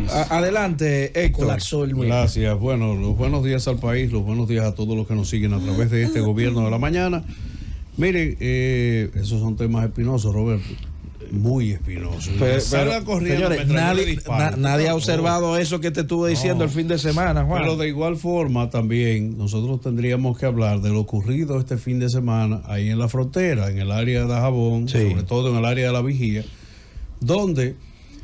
país. Adelante, Héctor. Gracias. Bueno, los buenos días al país, los buenos días a todos los que nos siguen a través de este gobierno de la mañana. Miren, esos son temas espinosos, Roberto. Muy espinosos. Salga corriendo. Señores, nadie ha observado eso que te estuve diciendo el fin de semana, Juan. Pero de igual forma también nosotros tendríamos que hablar de lo ocurrido este fin de semana ahí en la frontera, en el área de Dajabón, sobre todo en el área de La Vigía, donde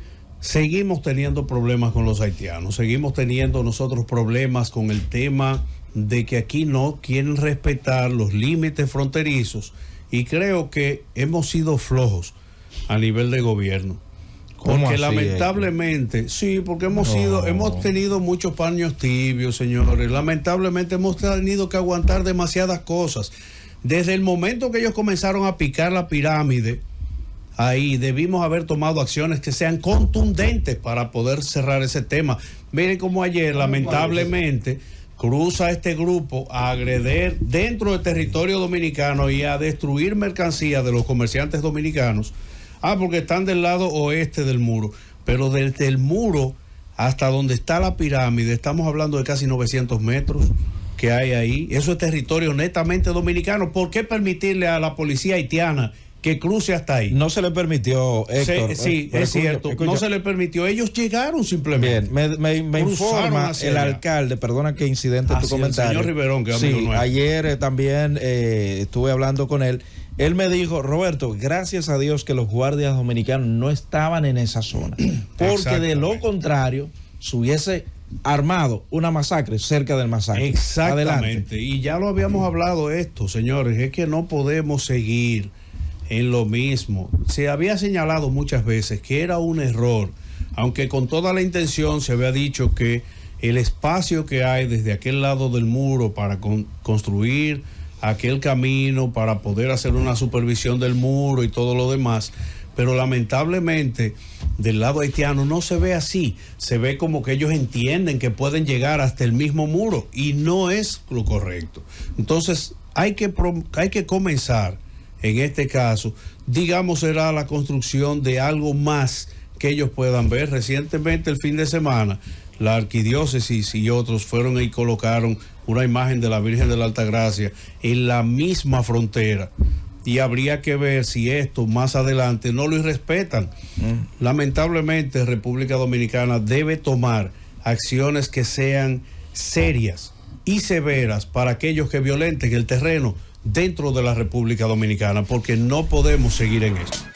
seguimos teniendo problemas con los haitianos, seguimos teniendo nosotros problemas con el tema de que aquí no quieren respetar los límites fronterizos, y creo que hemos sido flojos a nivel de gobierno. Porque así, lamentablemente, sí, porque hemos tenido muchos paños tibios, señores. Lamentablemente hemos tenido que aguantar demasiadas cosas. Desde el momento que ellos comenzaron a picar la pirámide, ahí debimos haber tomado acciones que sean contundentes para poder cerrar ese tema. Miren cómo ayer, lamentablemente, cruza este grupo a agreder dentro del territorio dominicano y a destruir mercancías de los comerciantes dominicanos. Porque están del lado oeste del muro, pero desde el muro hasta donde está la pirámide, estamos hablando de casi 900 metros que hay ahí. Eso es territorio netamente dominicano. ¿Por qué permitirle a la policía haitiana que cruce hasta ahí? No se le permitió, Héctor. Sí, es cierto, no se le permitió. Ellos llegaron simplemente. Bien, me informa el alcalde, perdona que incidente tu comentario. El señor Riverón, que amigo nuestro. Ayer también estuve hablando con él. Él me dijo, Roberto, gracias a Dios que los guardias dominicanos no estaban en esa zona, porque de lo contrario se hubiese armado una masacre cerca del masacre. Exactamente. Adelante. Y ya lo habíamos hablado esto, señores, es que no podemos seguir en lo mismo. Se había señalado muchas veces que era un error, aunque con toda la intención se había dicho que el espacio que hay desde aquel lado del muro para construir aquel camino, para poder hacer una supervisión del muro y todo lo demás, pero lamentablemente del lado haitiano no se ve así. Se ve como que ellos entienden que pueden llegar hasta el mismo muro y no es lo correcto. Entonces hay que comenzar. En este caso, digamos, será la construcción de algo más que ellos puedan ver. Recientemente, el fin de semana, la arquidiócesis y otros fueron y colocaron una imagen de la Virgen de la Altagracia en la misma frontera. Y habría que ver si esto más adelante no lo irrespetan. Lamentablemente, República Dominicana debe tomar acciones que sean serias y severas para aquellos que violenten el terreno dentro de la República Dominicana, porque no podemos seguir en esto.